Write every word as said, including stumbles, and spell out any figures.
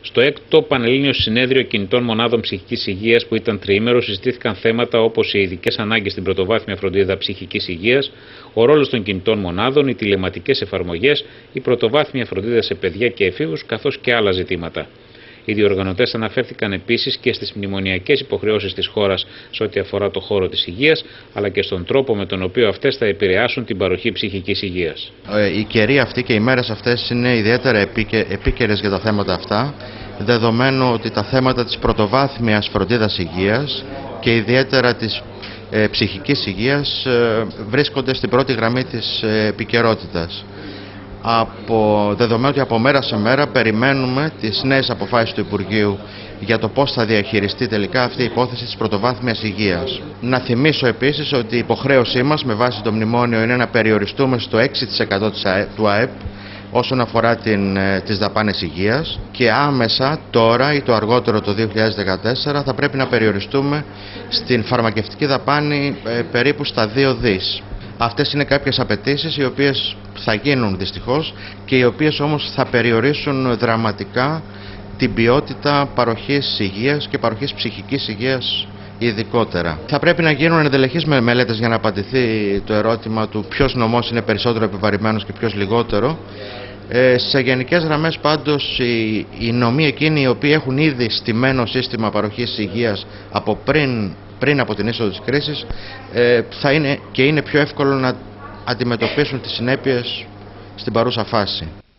Στο έκτο Πανελλήνιο Συνέδριο Κινητών Μονάδων Ψυχικής Υγείας, που ήταν τριήμερο, συζητήθηκαν θέματα όπως οι ειδικές ανάγκες στην πρωτοβάθμια φροντίδα ψυχικής υγείας, ο ρόλος των κινητών μονάδων, οι τηλεματικές εφαρμογές, η πρωτοβάθμια φροντίδα σε παιδιά και εφήβους, καθώς και άλλα ζητήματα. Οι διοργανωτές αναφέρθηκαν επίσης και στις μνημονιακές υποχρεώσεις της χώρας σε ό,τι αφορά το χώρο της υγείας, αλλά και στον τρόπο με τον οποίο αυτές θα επηρεάσουν την παροχή ψυχικής υγείας. Η καιρή αυτή και οι μέρες αυτές είναι ιδιαίτερα επίκαιρες για τα θέματα αυτά, δεδομένου ότι τα θέματα της πρωτοβάθμιας φροντίδας υγείας και ιδιαίτερα της ε, ψυχικής υγείας ε, βρίσκονται στην πρώτη γραμμή της ε, επικαιρότητας. Από, δεδομένου ότι από μέρα σε μέρα περιμένουμε τις νέες αποφάσεις του Υπουργείου για το πώς θα διαχειριστεί τελικά αυτή η υπόθεση της πρωτοβάθμιας υγείας. Να θυμίσω επίσης ότι η υποχρέωσή μας με βάση το μνημόνιο είναι να περιοριστούμε στο έξι τοις εκατό του ΑΕΠ όσον αφορά την, τις δαπάνες υγείας, και άμεσα τώρα ή το αργότερο το δύο χιλιάδες δεκατέσσερα θα πρέπει να περιοριστούμε στην φαρμακευτική δαπάνη ε, περίπου στα δύο δις. Αυτές είναι κάποιες απαιτήσεις οι οποίες θα γίνουν δυστυχώς και οι οποίες όμως θα περιορίσουν δραματικά την ποιότητα παροχής υγείας και παροχής ψυχικής υγείας ειδικότερα. Θα πρέπει να γίνουν ενδελεχείς μελέτες για να απαντηθεί το ερώτημα του ποιος νομός είναι περισσότερο επιβαρημένος και ποιος λιγότερο. Ε, σε γενικές γραμμές πάντως οι, οι νομοί εκείνοι οι οποίοι έχουν ήδη στημένο σύστημα παροχής υγείας από πριν πριν από την είσοδο της κρίσης, ε, θα είναι και είναι πιο εύκολο να αντιμετωπίσουν τις συνέπειες στην παρούσα φάση.